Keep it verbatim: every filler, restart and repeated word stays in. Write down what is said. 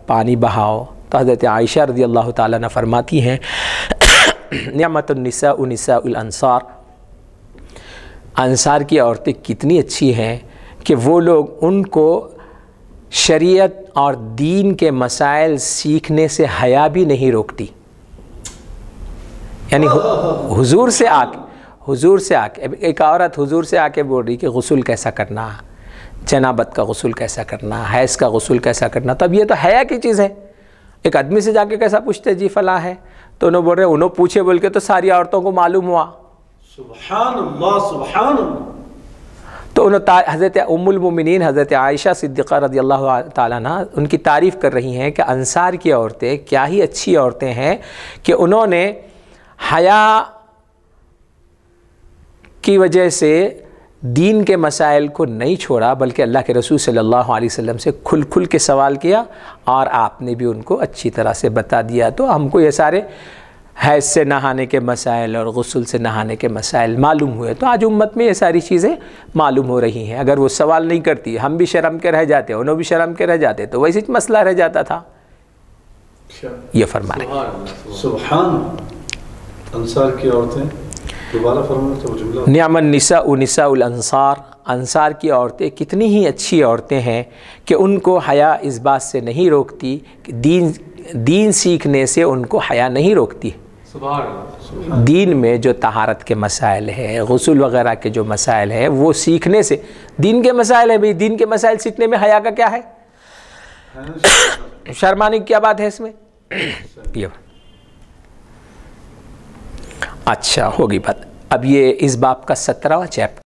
پانی بہاؤ، تو حضرت عائشہ رضی اللہ تعالیٰ عنہ فرماتی ہیں نعمت النساء نساء الانصار، انصار کی عورتیں کتنی اچھی ہیں کہ وہ لوگ ان کو شریعت اور دین کے مسائل سیکھنے سے حیا بھی نہیں روکتی. یعنی حضور سے آ کے حضور سے آ کے ایک عورت حضور سے آ کے بول رہی کہ غسل کیسا کرنا، جنابت کا غسل کیسا کرنا، حیض کا غسل کیسا کرنا، تب یہ تو حیا کی چیز ہے. ایک آدمی سے جا کے کیسا پوچھتے جی فلاں ہے، تو انہوں بول رہے انہوں پوچھے بول کے تو ساری عورتوں کو معلوم ہوا. سبحان اللہ سبحان اللہ. تو انہوں حضرت ام المومنین حضرت عائشہ صدیقہ رضی اللہ تعالیٰ عنہ ان کی تعریف کر رہی ہیں کہ انصار کی عورتیں کیا ہی اچھی عورتیں ہیں کہ انہوں نے حیا کی وجہ سے دین کے مسائل کو نہیں چھوڑا، بلکہ اللہ کے رسول صلی اللہ علیہ وسلم سے کھل کھل کے سوال کیا، اور آپ نے بھی ان کو اچھی طرح سے بتا دیا. تو ہم کو یہ سارے حیض سے نہانے کے مسائل اور غسل سے نہانے کے مسائل معلوم ہوئے. تو آج امت میں یہ ساری چیزیں معلوم ہو رہی ہیں. اگر وہ سوال نہیں کرتی، ہم بھی شرم کے رہ جاتے، انہوں بھی شرم کے رہ جاتے، تو ویسے مسئلہ رہ جاتا تھا. یہ فرما رہے ہیں سبحان انصار کی عورتیں. دوبارہ فرمائیں. نعم النساء نساء الانصار، انصار کی عورتیں کتنی ہی اچھی عورتیں ہیں کہ ان کو حیا اس بات سے نہیں روکتی، دین دین سیکھنے سے ان کو حیا نہیں روکتی. دین میں جو طہارت کے مسائل ہے، غسل وغیرہ کے جو مسائل ہے، وہ سیکھنے سے دین کے مسائل ہیں. بھئی دین کے مسائل سیکھنے میں حیا کا کیا ہے؟ شرمانے کی کیا بات ہے اس میں؟ اچھا ہوگی بات. اب یہ اس باب کا سترہواں چیپٹر